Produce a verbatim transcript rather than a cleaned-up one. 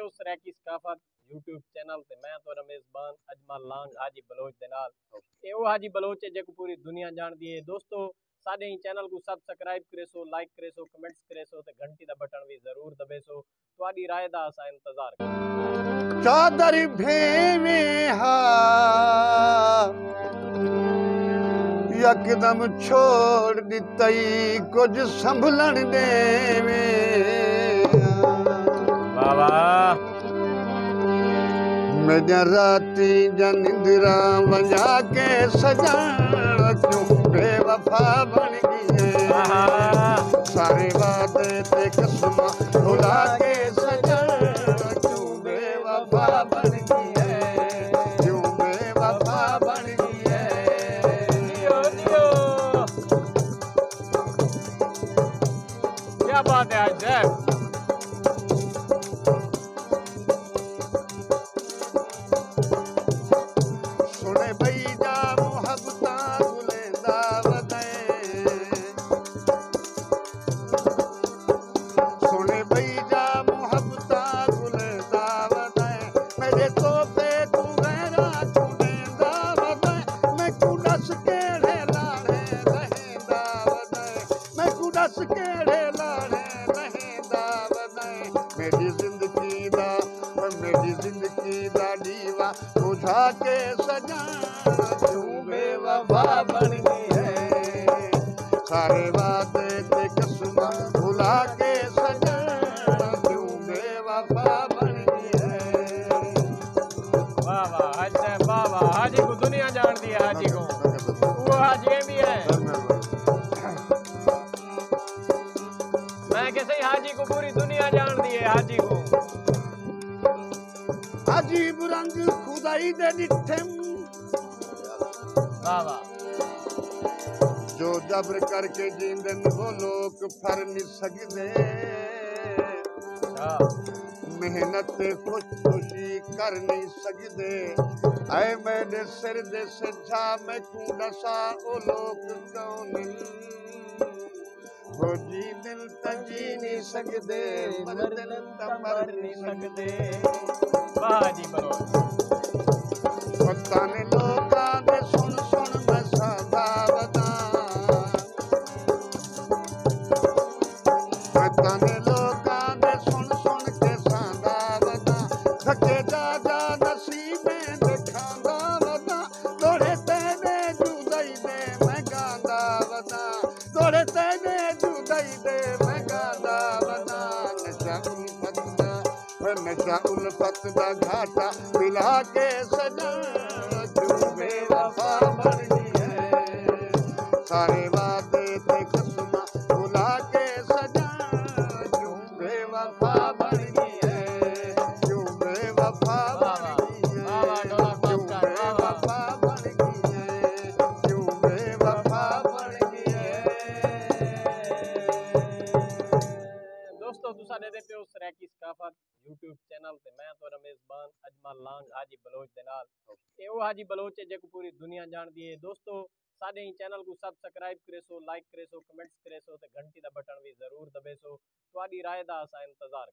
हो Saraiki सकाफत YouTube channel ते मैं तो मेजबान अजमल लांग हाजी बलोच दे नाल ते ओ हाजी बलोच है जेको पूरी दुनिया जानदी है। दोस्तों साडे ही चैनल को सब्सक्राइब करे सो, लाइक करे सो, कमेंट्स करे सो ते घंटी दा बटन भी जरूर दबे सो। तुहाडी राय दा असा इंतजार कर। चादर भेवे हा यकदम छोड़ दितई कुछ संभलन देवे। वाह वाह मैं राती जनिंदरा वंजा के सजान क्यों बेवफा बन गई है। सारे वादे ते कसम भुला के सजान क्यों बेवफा बन गई है, क्यों बेवफा बन गई है। जियो जियो क्या बात है आज है। सुने भई जा मुहब्बता गुलेंदा वदे, सुने भई जा मुहब्बता गुलेंदा वदे। मेरे तोते तू गहरा तू देंदा वदे। मैं कू दस केड़े लाने रहेंदा वदे, मैं कू दस केड़े लाने रहेंदा वदे। मेरी जिंदगी दा मेरी जिंदगी दा दीवा बुझा के सजा क्यों बेवफा बन गई है। सारे वादे ते कसम भुला के सजा क्यों बेवफा बन गई है। वाह वाह हाजी साहब वाह वाह। हाजी को दुनिया जानती है, हाजी को वो हाजी भी है। मैं कैसे ही हाजी को पूरी दुनिया जानती है। हाजी को अजीब रंग खुदाई दे दिठे वाह वाह जो जबर करके जींदन वो लोग फर नहीं सकते। मेहनत खुद खुशी कर नहीं सकते। ऐ मेरे सिर दे सजा मैं क्यों दसा ओ लोग कौन हो। जी दिल त जी नहीं सकते, मर दिल त मर नहीं सकते। वाह जी बलो पता ने लोका दे सुन सुन मैं सादा बता। पता ने लोका दे सुन सुन के सादा बता। थके जा जा नसीबें दिखांदा बता। तोड़े तेने जुदाई दे मैं गांदा बता। तोड़े तेने जुदाई दे मैं गांदा बता। नशा उल्फत दा नशा उल्फत दा घाटा मिला के सजा क्यों बेवफा बन गई है। सारे वादे ते कसम भुला के सजा क्यों बेवफा बन गई है, क्यों बेवफा बन गई है, क्यों बेवफा बन गई है, क्यों बेवफा बन गई है। दोस्तों तुसा दे देते हो सरैकी सकाफत यूट्यूब चैनल ते मैं तो मेजबान अजमल लांग हाजी बलोच दे नाल ते ओ हाजी बलोच है जेको पूरी दुनिया जानदी है। दोस्तों साडे ही चैनल को सब्सक्राइब करे सो, लाइक करे सो, कमेंट्स करे सो ते घंटी दा बटन भी जरूर दबे सो। तुहाडी राय दा असा इंतजार